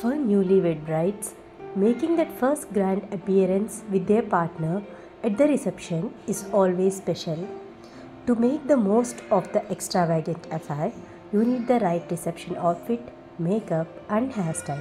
For newlywed brides, making that first grand appearance with their partner at the reception is always special. To make the most of the extravagant affair, you need the right reception outfit, makeup, and hairstyle.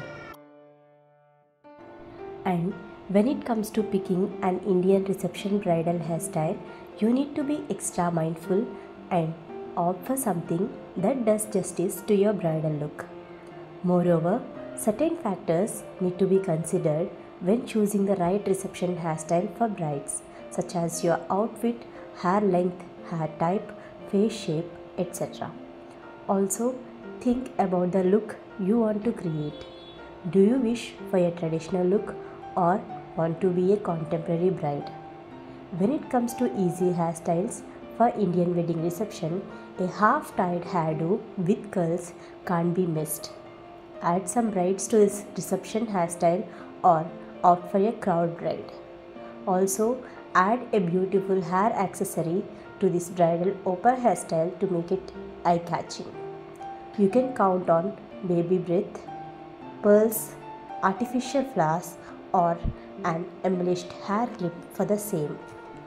And when it comes to picking an Indian reception bridal hairstyle, you need to be extra mindful and opt for something that does justice to your bridal look. Moreover, certain factors need to be considered when choosing the right reception hairstyle for brides, such as your outfit, hair length, hair type, face shape, etc. Also, think about the look you want to create. Do you wish for a traditional look or want to be a contemporary bride? When it comes to easy hairstyles for Indian wedding reception, a half-tied hairdo with curls can't be missed. Add some braids to his reception hairstyle or opt for a crowd braid. Also, add a beautiful hair accessory to this bridal opera hairstyle to make it eye-catching. You can count on baby breath, pearls, artificial flowers, or an embellished hair clip for the same.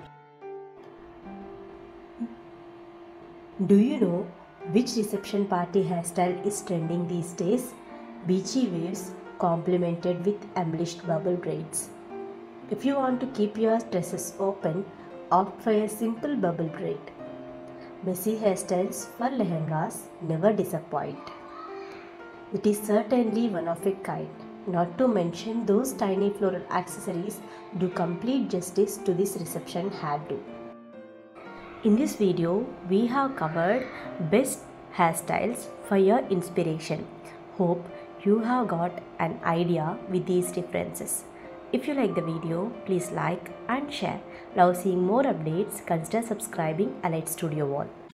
Do you know which reception party hairstyle is trending these days? Beachy waves complemented with embellished bubble braids. If you want to keep your tresses open, opt for a simple bubble braid. Messy hairstyles for lehengas never disappoint. It is certainly one of a kind. Not to mention those tiny floral accessories do complete justice to this reception hairdo. In this video, we have covered best hairstyles for your inspiration. Hope you have got an idea with these differences. If you like the video, please like and share. Love seeing more updates. Consider subscribing Elite Studio Wall.